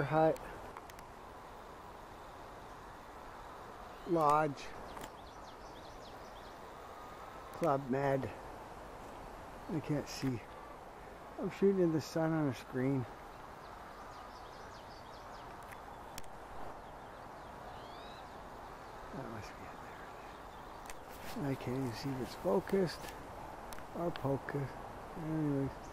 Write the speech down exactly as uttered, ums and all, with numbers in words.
Beaver Hut Lodge Club Med. I can't see. I'm shooting in the sun on a screen. That must be it there. I can't even see if it's focused or focused. Anyways.